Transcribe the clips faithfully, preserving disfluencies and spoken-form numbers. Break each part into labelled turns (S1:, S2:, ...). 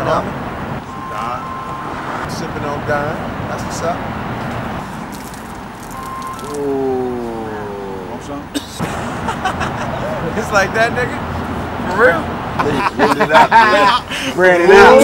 S1: mama? Nah. Sipping on dime. That's what's up.
S2: Ooh. Want some?
S1: It's like that, nigga? For real?
S2: Rolled it out. Ran it out.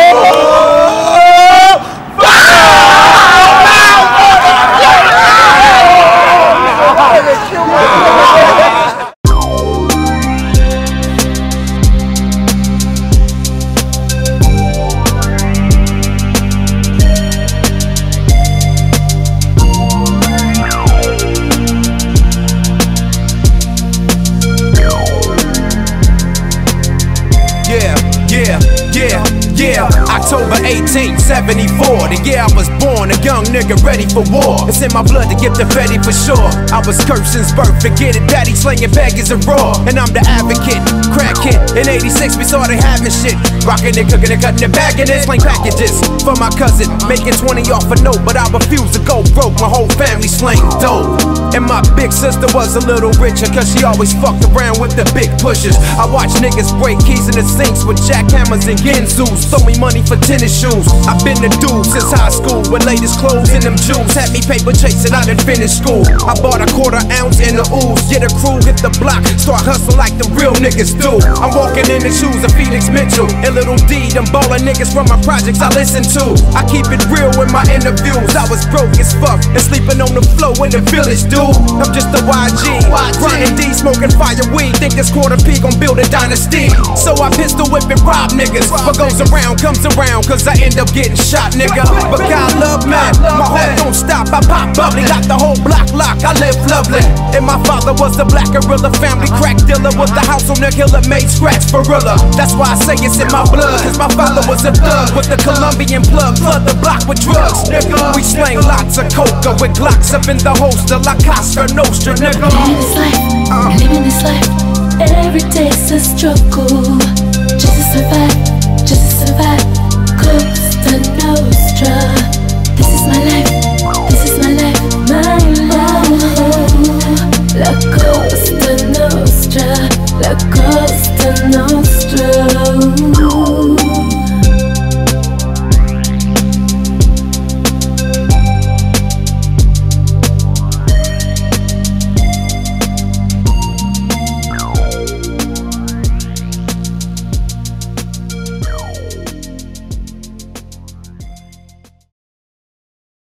S3: Yeah, yeah, yeah, yeah. October eighteenth, seventy-four. The year I was born, a young nigga ready for war. It's in my blood to get the Fetty for sure. I was cursed since birth, forget it. Daddy slinging baggies and raw. And I'm the advocate, crack kid. In eighty-six, we started having shit. Rocking it, cooking it, cutting it, bagging it. Sling packages for my cousin. Making twenty off a note, but I refuse to go broke. My whole family slang dope. And my big sister was a little richer, cause she always fucked around with the big pushers. I watch niggas break keys in the sinks with jackhammers and Ginzus. Throw me money for tennis shoes. I've been the dude since high school, with latest clothes and them jewels. Had me paper chasing, I done finished school. I bought a quarter ounce in the ooze. Get a crew, hit the block, start hustling like the real niggas do. I'm walking in the shoes of Felix Mitchell and Little D, them ballin' niggas from my projects I listen to. I keep it real in my interviews. I was broke as fuck and sleeping on the floor in the village, dude. I'm just a Y G, grinding D, smoking fire weed. Think this quarter P gon' build a dynasty. So I pistol whip and rob niggas. What goes around comes around, cause I end up getting shot, nigga. But God love man, my heart don't stop. I pop bubbly, got the whole block locked. I live lovely. And my father was the black gorilla, family crack dealer. Was the house on the killer, made scratch for Rilla. That's why I say it's in my blood, cause my father was a thug with the Colombian plug. Flood the block with drugs, nigga. We slang lots of coca with Glocks up in the holster, La Casa Nostra, nigga.
S4: Living this life, uh. living this life. Every day's a struggle. Just to survive, just to survive. Costa Nostra.